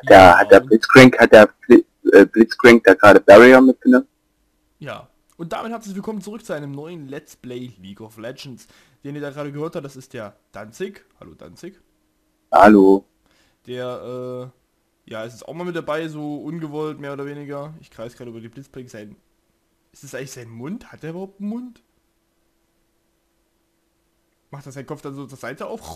Hat der Blitzcrank da gerade Barrier mitgenommen? Ja. Und damit herzlich willkommen zurück zu einem neuen Let's Play League of Legends. Den ihr da gerade gehört habt, das ist der Danzig. Hallo Danzig. Hallo. Der, ja, ist jetzt auch mal mit dabei, so ungewollt, mehr oder weniger. Ich kreise gerade über die Blitzcrank sein. Ist das eigentlich sein Mund? Hat der überhaupt einen Mund? Macht er seinen Kopf dann so zur Seite auf?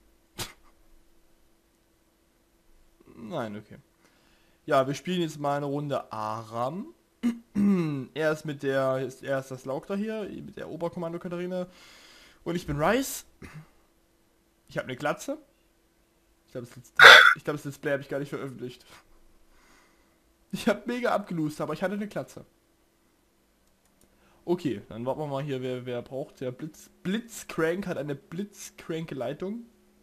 Nein, okay. Ja, wir spielen jetzt mal eine Runde Aram. Er ist das Lauk da hier, mit der Oberkommando Katharina. Und ich bin Rice. Ich habe eine Glatze. Ich glaube, das Display habe ich gar nicht veröffentlicht. Ich habe mega abgelust, aber ich hatte eine Glatze. Okay, dann warten wir mal hier, wer braucht. Der Blitzcrank hat eine blitzcranke Leitung.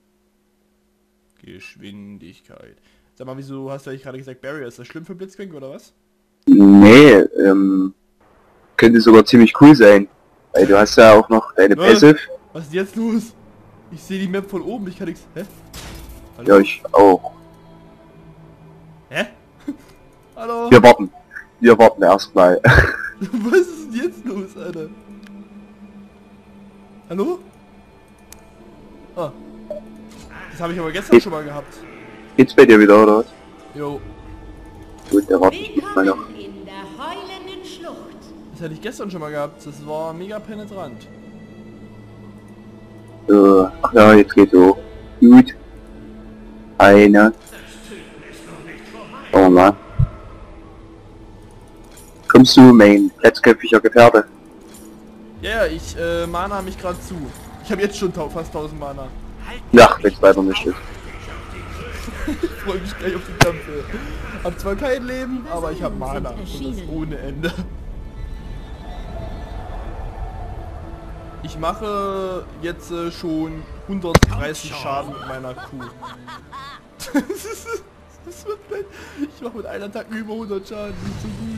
Geschwindigkeit. Sag mal, wieso hast du eigentlich gerade gesagt, Barrier? Ist das schlimm für Blitzcrank oder was? Nee, könnte sogar ziemlich cool sein. Weil du hast ja auch noch deine Passive. Was ist jetzt los? Ich sehe die Map von oben, ich kann nichts. Hä? Hallo? Ja, ich auch. Hä? Hallo? Wir warten erstmal. Was ist denn jetzt los, Alter? Hallo? Ah. Das habe ich aber gestern schon mal gehabt. Geht's bei dir wieder, oder was? Jo. Gut, der warte ich mal noch. In der heulenden Schlucht. Das hatte ich gestern schon mal gehabt. Das war mega penetrant. So, ach ja, jetzt geht's hoch. Gut. Eine. Schauen wir mal. Kommst du, mein letztköpfiger Gefährte? Ja, ich mana mich gerade zu. Ich habe jetzt schon fast 1000 Mana. Ja, wenn's weiter nicht ist. Ich freue mich gleich auf die Kämpfe. Hab zwar kein Leben, aber ich habe Mana. Und das ohne Ende. Ich mache jetzt schon 130 Schaden mit meiner Kuh. Das wird vielleicht... Ich mache mit einer Attacke über 100 Schaden. Nicht so gut.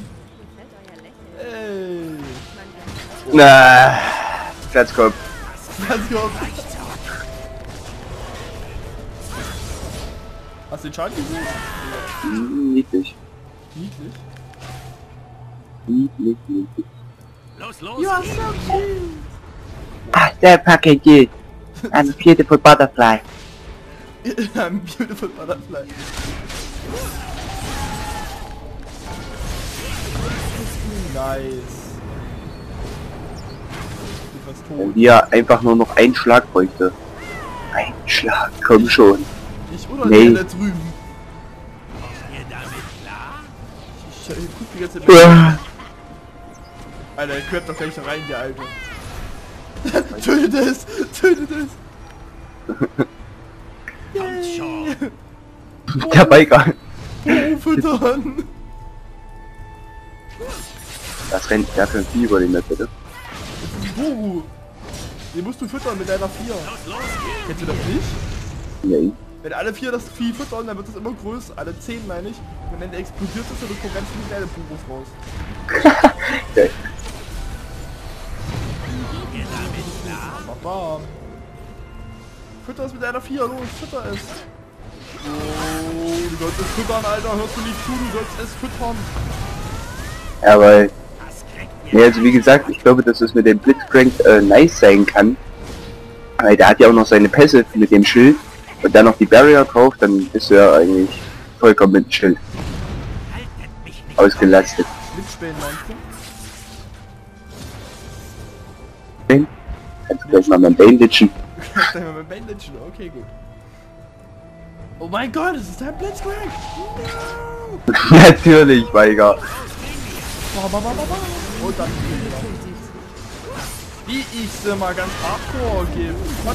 Ey. Na, Platzkopf. Ganz gut. Hast du den Schaden gesehen? Niedlich. Niedlich. Niedlich. Los! You are so cute. Ah, that package. I'm a beautiful butterfly. I'm beautiful butterfly. Nice. Ich bin fast tot. Wenn wir einfach nur noch einen Schlag bräuchte. Ein Schlag, komm schon. Ich oder Nee. der da drüben. Ihr damit klar? Ich guck die ganze Zeit. Uah. Alter, der quert doch gleich rein, der Alte. Tötet es! Tötet es! Kommt schon! Der Biker. Oh, füttern! Das rennt der für ein Vieh über die Map, bitte. Boru! Den musst du füttern mit deiner 4. Los! Kennst du das nicht? Nee. Wenn alle 4 das Vieh füttern, dann wird es immer größer. Alle 10 meine ich. Und wenn der explodiert ist, dann kommen ganz viele kleine Burus raus. Okay. Ihr damit klar? Bam. Fütter es mit einer 4, los, fütter es. Oh, du sollst es füttern, Alter, hörst du nicht zu, du sollst es füttern. Ja, weil, Das kriegt nee, also wie gesagt, ich glaube, dass es mit dem Blitzcrank nice sein kann. Weil der hat ja auch noch seine Pässe mit dem Schild und dann noch die Barrier drauf, dann ist er eigentlich vollkommen mit dem Schild Haltet mich nicht ausgelastet. Blitzspähen meinst du? Kannst du gleich mal mein Bane ditchen. Dann mal mit Bandage, okay, gut. Oh mein Gott, es ist ein Blitzcrank! No! Natürlich, Weiger. Und dann wie ich sie mal ganz hardcore gebe.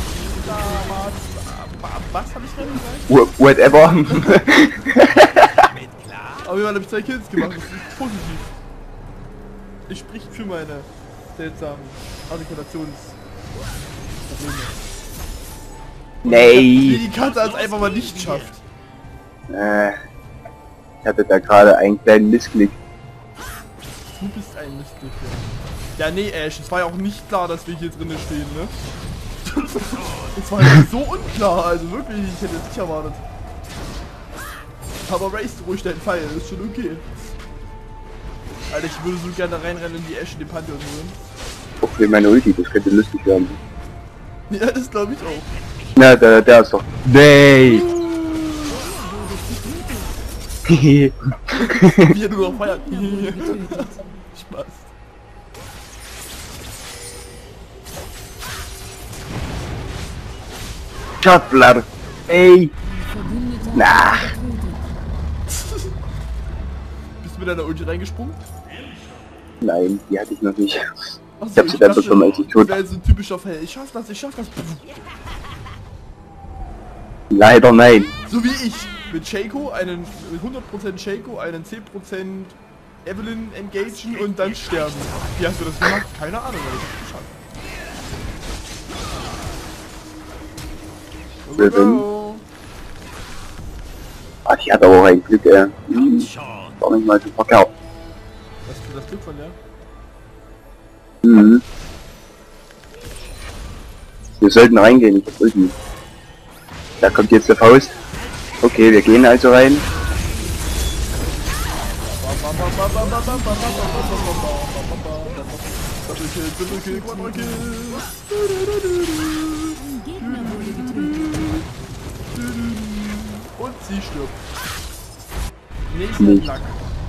Was habe ich denn gesagt? Whatever. mit klar? Aber wir haben 2 Kills gemacht, das ist positiv. Ich spricht für meine seltsamen Artikulationsprobleme. Wie Nee. die Katze es einfach mal nicht schafft. Ich hatte da gerade einen kleinen Missklick. Du bist ein Miststück, ja. Ja, nee, Ash, es war ja auch nicht klar, dass wir hier drinnen stehen, ne? Es war ja so unklar, also wirklich, ich hätte es nicht erwartet. Aber race ruhig deinen Pfeil, das ist schon okay. Alter, ich würde so gerne reinrennen in die Ashe den Pantheon holen. Okay, meine Ulti, das könnte lustig werden. Ja, das glaube ich auch. Na, der ist doch... Nee! Wie er nur noch feiert. Spaß. Schottler! Ey! Na! Bist du mit deiner Ulti reingesprungen? Nein, die hatte ich noch nicht. Achso, Ich hab sie dann bekommen, als ich tot. Das wäre so ein typischer Fall. Ich schaff das, ich schaff das. Leider nein. So wie ich. Mit Shaco, einen mit 100% Shaco, einen 10% Evelyn engagen und dann sterben. Wie hast du das gemacht? Keine Ahnung, aber ich hab's geschafft. Go, go, go. Ah, die hat aber auch ein Glück, Kommt schon. Gar nicht mal so verkehrt. Das Glück von der. Mhm. Wir sollten reingehen, ich hab Ulti. Da kommt jetzt der Faust. Okay, wir gehen also rein. Doppelkill, Quadrukill. Und sie stirbt. Nächster Nicht. Luck.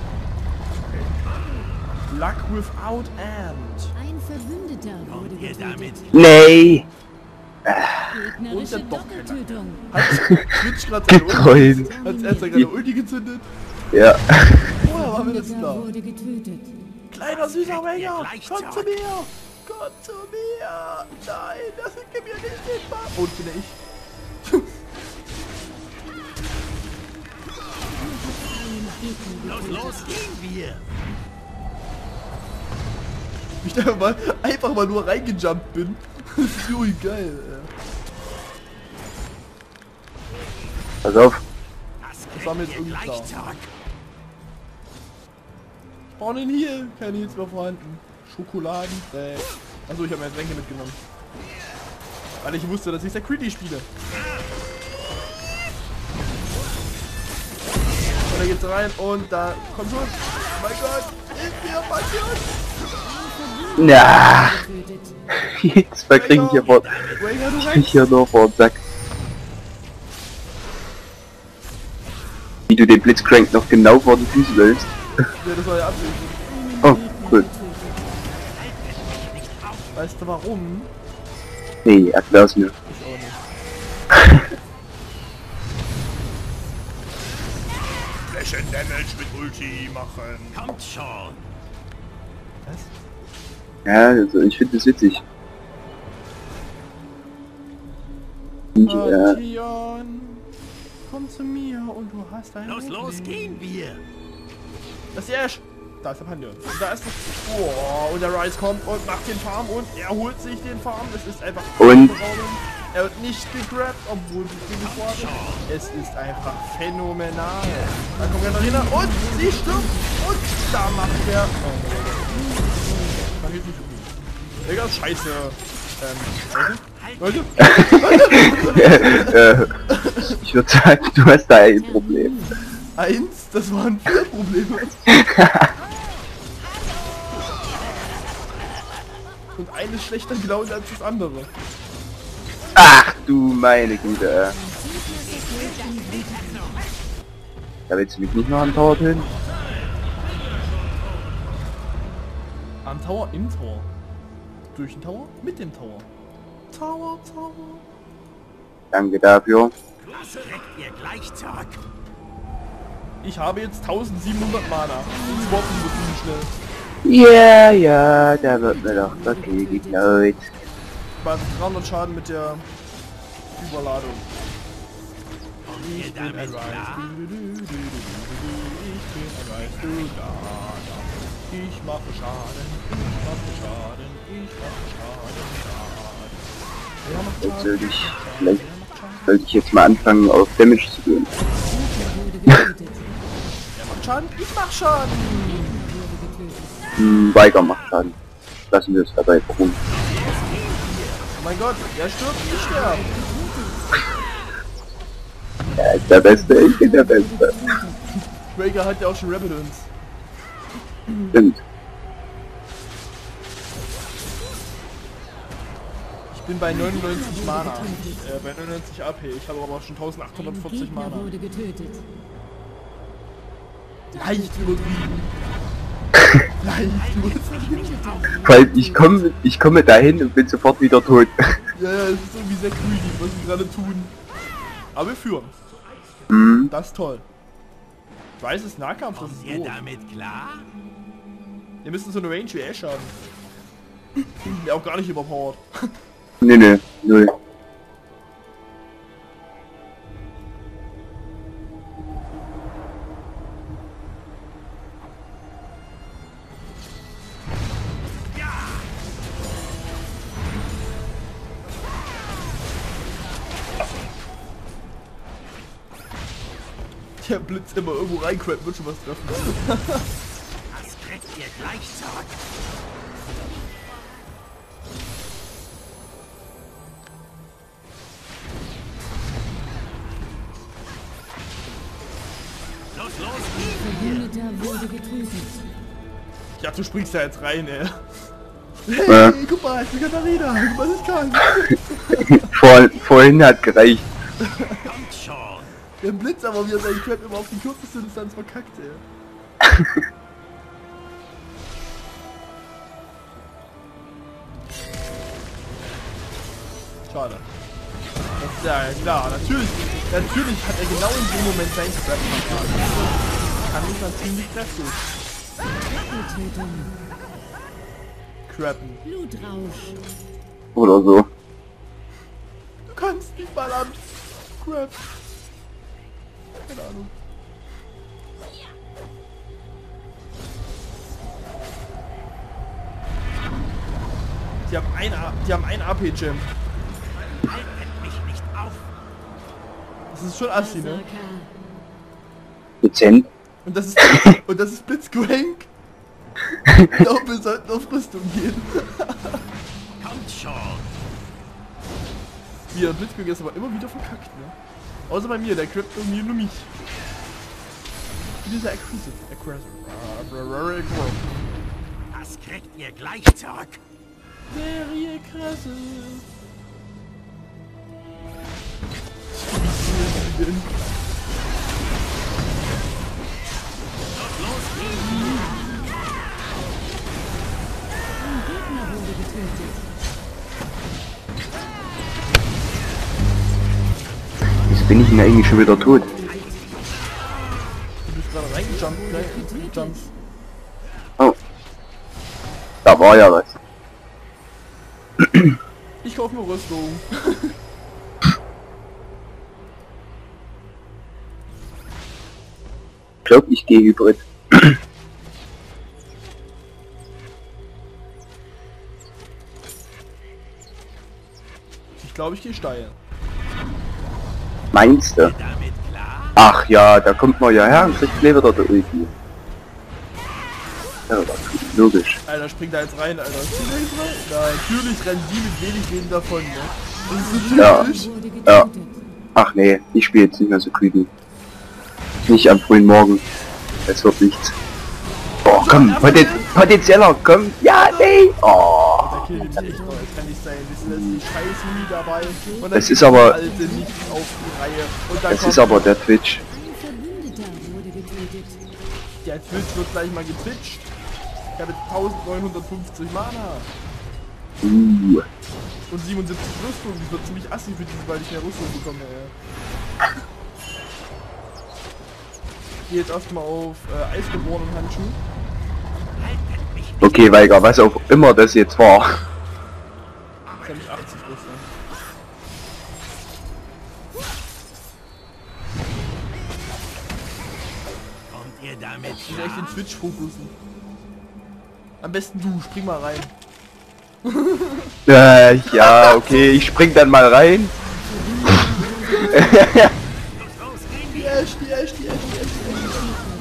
Luck without end. Ein Verbündeter wurde Kommt ihr getötet. damit? Nee! Gegnerische Und der Doppeltötung. Hat Twitch gerade seine Getreut. Ulti, hat erst gerade Ulti gezündet? Ja. Vorher war mir das Verbündeter klar. wurde getötet. Kleiner süßer Wenger, gleich komm zurück. zu mir! Komm zu mir! Nein, das gibt mir nicht den Ball! Und bin ich. Los, gehen wir. Ich da einfach mal nur reingejumpt bin. Das ist so geil, Pass auf. Das war mir kriegt jetzt ihr irgendwie gleich klar. zurück. Ich brauche einen Heal. Keine Heals mehr vorhanden. Schokoladen. Achso, ich habe meine Tränke mitgenommen. Weil ich wusste, dass ich Security spiele. Und da geht's rein und da kommt schon. Oh mein Gott, ist mir passiert. Na, Getötet. jetzt verkrieg ich hier vor. Wanger, du Ich rechts. hier nur vor den Sack. Wie du den Blitzcrank noch genau vor den Füßen läufst. Ja, das war ja Absicht. Oh, cool. Weißt du warum? Nee, erklär's mir. Ich auch nicht. Flächen Damage mit Ulti machen. Kommt schon. Was? Ja, also ich finde das witzig. Ich, Pantheon, komm zu mir und du hast ein Los, Leben. gehen wir. Das ist die Ash. Da ist der Pantheon. Und da ist das... Oh, und der Rise kommt und macht den Farm und er holt sich den Farm. Es ist einfach... Und? Er wird nicht gegrabt, obwohl sie ihn gefordert. Es ist einfach phänomenal. Da kommt Katharina und sie stirbt. Und da macht er... Man geht nicht um. Digga, scheiße. Leute? ich würde sagen, du hast da ein Problem. Eins, das waren 4 Probleme. Und eines schlechter gelaunt als das andere. Ach du meine Güte. Da willst du mich nicht noch am Tower töten? Am Tower, im Tower. Durch den Tower, mit dem Tower. Tower. Danke dafür. Das kriegt ihr gleich zurück. Ich habe jetzt 1700 Mana. Und swappen müssen schnell. Ja, da wird mir doch okay geklaut. Bei 300 Schaden mit der Überladung. Kommt ihr damit klar? Ich bin ein Rise, du da. Ich mache Schaden, Wer macht Jetzt Schaden? vielleicht sollte ich jetzt mal anfangen auf Damage zu gehen. Wurde getötet. Wer macht Schaden? Ich mach Schaden! Weiger macht Schaden. Lassen wir es dabei beruhen. Oh mein Gott, der stirbt, ich sterbe. Er ist der Beste, ich bin der Beste. Breaker hat ja auch schon Repellence. Stimmt. Ich bin bei 99 Mana, bei 99 AP. Ich habe aber schon Ein 1840 Gegner Mana. wurde getötet. Leicht übertrieben. Leicht übertrieben. Vor allem, ich komme dahin und bin sofort wieder tot. Ja, es ist irgendwie sehr greedy, was wir gerade tun. Aber wir führen. Mhm. Das ist toll. Ich weiß, es ist Nahkampf, das ist Kommt ihr doof. damit klar? Wir müssen so eine Range wie Ash haben. Ja, auch gar nicht überpowered. Nee, null. Der Blitz immer irgendwo reinquält, wird schon was treffen. Das kriegt ihr gleich zurück. Los, los! Verbündeter wurde getötet. Ja, du springst da jetzt rein, ey. Ja. Hey, guck mal, ich bin Katharina, guck mal, was ich kann. Vorhin hat gereicht. Kommt schon! Der Blitz aber wieder seinen Crap immer auf die kürzeste Distanz verkackt, ey. Schade. Das ist ja klar, natürlich hat er genau in dem Moment seinen Crap verkackt. Kann mich dann ziemlich kräftig Doppeltötung. crappen. Blutrausch. Oder so. Du kannst nicht mal am Crap. Keine Ahnung. Die haben ein AP-Gem. Haltet mich nicht auf! Das ist schon assi, ne? Berserker. Dezent. Und das ist Blitzcrank. Ich glaube, wir sollten auf Rüstung gehen. Kommt schon! Hier, Blitzcrank ist aber immer wieder verkackt, ne? Außer bei mir, der crappt irgendwie nur mich. Dieser Aggressive. Das kriegt ihr gleich zurück! Very aggressive. Ein Gegner wurde getötet. Jetzt bin ich denn eigentlich schon wieder tot. Du bist gerade reingejumpt, ne? Jumps. Oh. Da war ja was. Ich kaufe mir Rüstung. Ich glaube, ich gehe Hybrid. Ich glaube, ich gehe steil. Meinst du? Damit klar? Ach ja, da kommt man ja her und kriegt gleich wieder der Ulti. Ja, das ist logisch. Alter, spring da jetzt rein, Alter. Spring da jetzt rein. Na, natürlich rennen die mit wenig Leben davon, ne? Das ist so Ja. typisch. Wurde Ja. getötet. Ach nee, ich spiele jetzt nicht mehr so creepy. Nicht am frühen Morgen. Es wird nichts. Oh, komm, potenzieller, komm. Ja, nee. Oh. Der Kill ist echt toll. Das kann nicht sein. Das ist die scheiß Mii dabei. Und dann Das ist kriegt aber- die Alte nicht auf die Reihe. Und dann Das kommt ist aber der Twitch. Ein Verbündeter wurde getötet. der Twitch wird gleich mal getwitcht. Ich habe jetzt 1950 Mana. Und 77 Rüstung. Das wird ziemlich assi für diese, weil ich mehr Rüstung bekomme, ey. Ich gehe jetzt erstmal auf eisgeborenen Handschuh. Haltet mich nicht! Okay, Weiger, was auch immer das jetzt war. Jetzt habe ich 80 Rüstung. Kommt ihr damit Ich will echt den klar? Twitch fokussen. Am besten du, spring mal rein. Ja, okay, ich spring dann mal rein. Los, gegen Die Ash, die Ash, die Ash, die Ash, die Ash.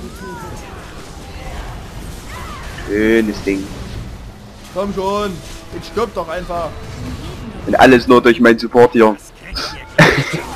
Schönes Ding. Komm schon, jetzt stirb doch einfach. Und alles nur durch meinen Support hier. Das kriegt ihr gleich zurück!